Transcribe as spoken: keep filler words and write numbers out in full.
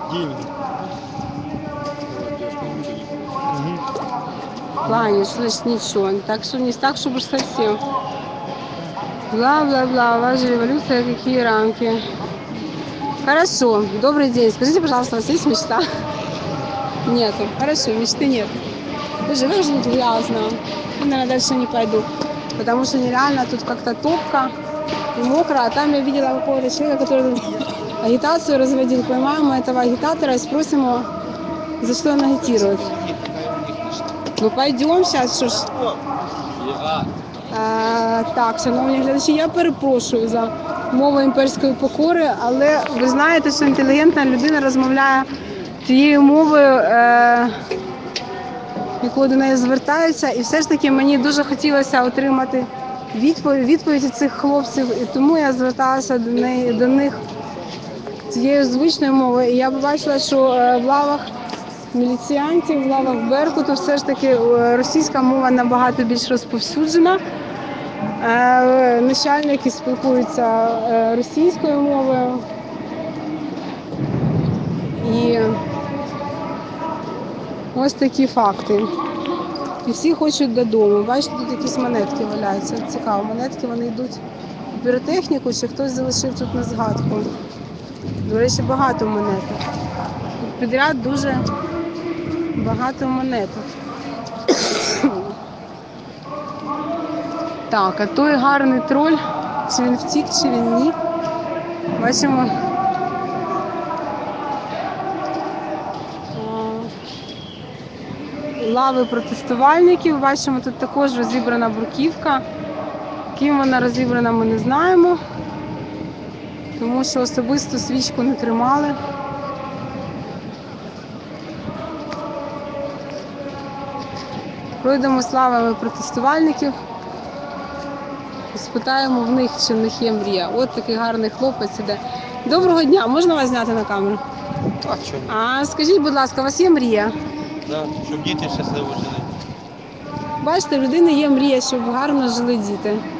Деньги. Вот, девушка не хочет ехать. Кланяешь, значит ничего. Так что не так, чтобы уж совсем. Бла-бла-бла, у вас же революция, какие рамки. Хорошо, добрый день. Скажите, пожалуйста, у вас есть мечта? Нету. Хорошо, мечты нет. Боже, как же тут грязно. Я, наверное, дальше не пойду. Потому что нереально тут как-то топко и мокро. А там я видела какого-то человека, который тут агитацию разводил. Поймаем мы этого агитатора и спросим его, за что он агитирует. Ну пойдем сейчас, що ж. А, так, шановні глядачі, я перепрошую за мову імперської покори, але ви знаєте, що інтелігентна людина розмовляє тією мовою, е, якою до неї звертаються, і все ж таки мені дуже хотілося отримати відповідь, відповіді цих хлопців, і тому я зверталася до, неї, до них цією звичною мовою. І я побачила, що в лавах міліціянтів, в лавах Беркуту все ж таки російська мова набагато більш розповсюджена. Начальники спілкуються російською мовою. І ось такі факти. І всі хочуть додому. Бачите, тут якісь монетки валяються. Цікаво, монетки вони йдуть в піротехніку, чи хтось залишив тут на згадку. До речі, багато монеток. Тут підряд дуже багато монеток. Так, а той гарний троль, чи він втік, чи він ні. Бачимо, лави протестувальників. Бачимо, тут також розібрана бруківка. Ким вона розібрана, ми не знаємо, тому що особисто свічку не тримали. Пройдемо з лавами протестувальників і спитаємо в них, чи в них є мрія. От такий гарний хлопець іде. Доброго дня, можна вас зняти на камеру? А що? А скажіть, будь ласка, у вас є мрія? Да, щоб діти щасливо жили. Бачите, в людини є мрія, щоб гарно жили діти.